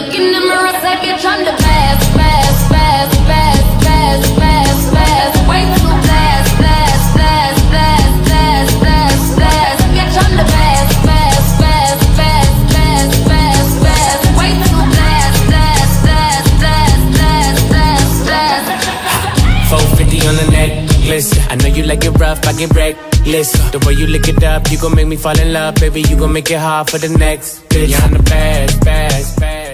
look in the mirror, say you're trying to fast, fast, fast, fast, fast, fast, fast, way too fast, fast, fast, fast, fast, fast, fast. You're trying to fast, fast, fast, fast, fast, fast, fast, way too fast, fast, fast, fast, fast, fast, fast. 450 on the necklace. I know you like it rough, I get reckless. The way you lick it up, you gon' make me fall in love. Baby, you gon' make it hard for the next bitch. You're on the fast, fast, fast.